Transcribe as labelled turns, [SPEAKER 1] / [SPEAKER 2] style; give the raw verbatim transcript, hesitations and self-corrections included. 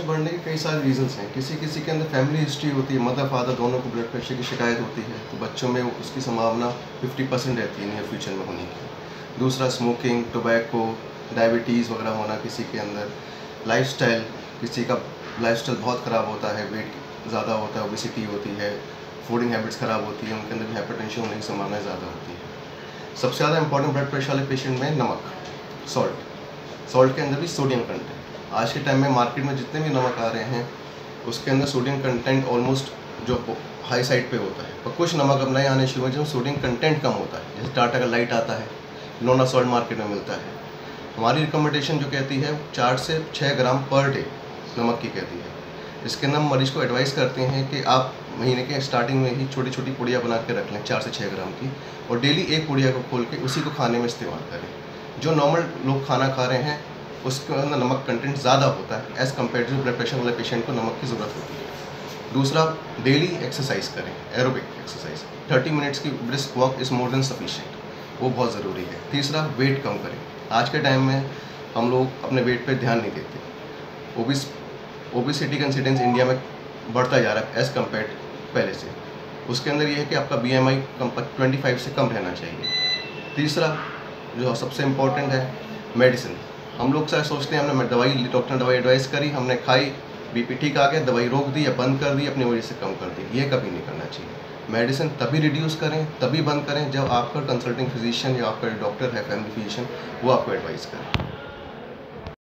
[SPEAKER 1] बढ़ने के कई सारे रीजंस हैं। किसी किसी के अंदर फैमिली हिस्ट्री होती है, मदर फादर दोनों को ब्लड प्रेशर की शिकायत होती है, तो बच्चों में उसकी संभावना पचास परसेंट रहती है नियर फ्यूचर में होने की। दूसरा स्मोकिंग, टोबैको, डायबिटीज़ वगैरह होना किसी के अंदर। लाइफस्टाइल, किसी का लाइफस्टाइल बहुत ख़राब होता है, वेट ज़्यादा होता है, ओबेसिटी होती है, फूडिंग हैबिट्स ख़राब होती है, उनके अंदर भी हाइपरटेंशन होने की संभावना ज़्यादा होती है। सबसे ज़्यादा इंपॉर्टेंट ब्लड प्रेशर वाले पेशेंट में नमक, सॉल्ट। सॉल्ट के अंदर भी सोडियम कंटेंट। आज के टाइम में मार्केट में जितने भी नमक आ रहे हैं उसके अंदर सोडियम कंटेंट ऑलमोस्ट जो हाई साइड पे होता है, पर कुछ नमक अब नए आने शुरू हुए जिसमें सोडियम कंटेंट कम होता है, जैसे टाटा का लाइट आता है, लोना सॉल्ट मार्केट में मिलता है। हमारी रिकमेंडेशन जो कहती है चार से छः ग्राम पर डे नमक की कहती है। इसके अंदर हम मरीज़ को एडवाइस करते हैं कि आप महीने के स्टार्टिंग में ही छोटी छोटी पुड़िया बना के रख लें चार से छः ग्राम की, और डेली एक पुड़िया को खोल के उसी को खाने में इस्तेमाल करें। जो नॉर्मल लोग खाना खा रहे हैं उसके अंदर नमक कंटेंट ज़्यादा होता है as compare to blood pressure वाले पेशेंट को नमक की ज़रूरत होती है। दूसरा, डेली एक्सरसाइज करें, एरोबिक एक्सरसाइज, थर्टी मिनट्स की brisk walk is more than sufficient, वो बहुत ज़रूरी है। तीसरा, वेट कम करें। आज के टाइम में हम लोग अपने वेट पे ध्यान नहीं देते। ओबिस ओबिसिटी का इंसिडेंस इंडिया में बढ़ता जा रहा है एज़ कम्पेयर पहले से। उसके अंदर ये है कि आपका बी एम आई कम पच्चीस से कम रहना चाहिए। तीसरा जो सबसे इम्पोर्टेंट है, मेडिसिन। हम लोग सर सोचते हैं हमने दवाई, डॉक्टर ने दवाई एडवाइस करी, हमने खाई, बीपी ठीक आ गया, दवाई रोक दी या बंद कर दी, अपनी वजह से कम कर दी। ये कभी नहीं करना चाहिए। मेडिसिन तभी रिड्यूस करें, तभी बंद करें जब आपका कंसल्टिंग फिजिशियन या आपका डॉक्टर है, फैमिली फिजिशियन, वो आपको एडवाइस करें।